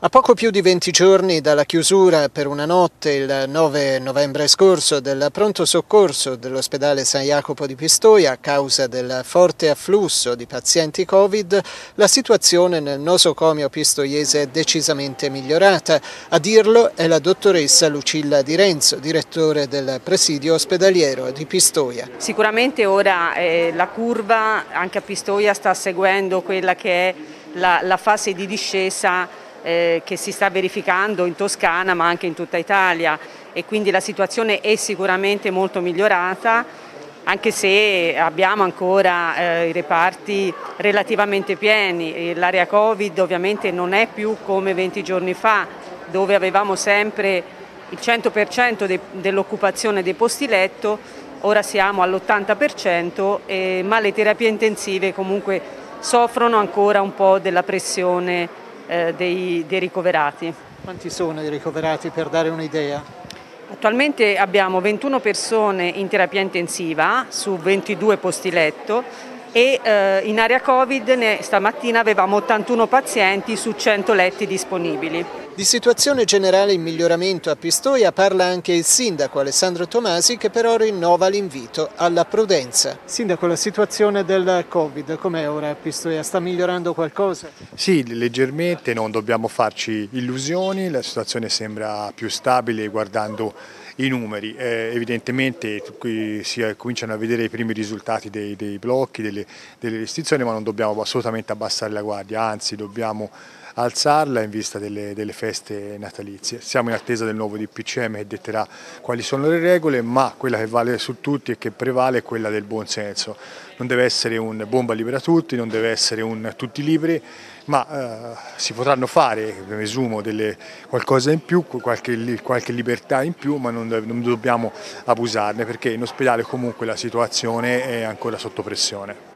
A poco più di 20 giorni dalla chiusura per una notte il 9 novembre scorso del pronto soccorso dell'ospedale San Jacopo di Pistoia a causa del forte afflusso di pazienti Covid, la situazione nel nosocomio pistoiese è decisamente migliorata. A dirlo è la dottoressa Lucilla Di Renzo, direttore del presidio ospedaliero di Pistoia. Sicuramente ora la curva anche a Pistoia sta seguendo quella che è la fase di discesa che si sta verificando in Toscana ma anche in tutta Italia, e quindi la situazione è sicuramente molto migliorata, anche se abbiamo ancora i reparti relativamente pieni. L'area Covid ovviamente non è più come 20 giorni fa, dove avevamo sempre il 100% dell'occupazione dei posti letto. Ora siamo all'80%, ma le terapie intensive comunque soffrono ancora un po' della pressione dei ricoverati. Quanti sono i ricoverati, per dare un'idea? Attualmente abbiamo 21 persone in terapia intensiva su 22 posti letto e in area Covid stamattina avevamo 81 pazienti su 100 letti disponibili. Di situazione generale in miglioramento a Pistoia parla anche il sindaco Alessandro Tomasi, che però rinnova l'invito alla prudenza. Sindaco, la situazione del Covid com'è ora a Pistoia? Sta migliorando qualcosa? Sì, leggermente, non dobbiamo farci illusioni, la situazione sembra più stabile guardando i numeri. Evidentemente qui si cominciano a vedere i primi risultati dei blocchi, delle restrizioni, ma non dobbiamo assolutamente abbassare la guardia, anzi dobbiamo alzarla in vista delle feste natalizie. Siamo in attesa del nuovo DPCM che detterà quali sono le regole, ma quella che vale su tutti e che prevale è quella del buon senso. Non deve essere un bomba libera tutti, non deve essere un tutti liberi, ma si potranno fare, presumo, qualcosa in più, qualche libertà in più, ma non dobbiamo abusarne, perché in ospedale comunque la situazione è ancora sotto pressione.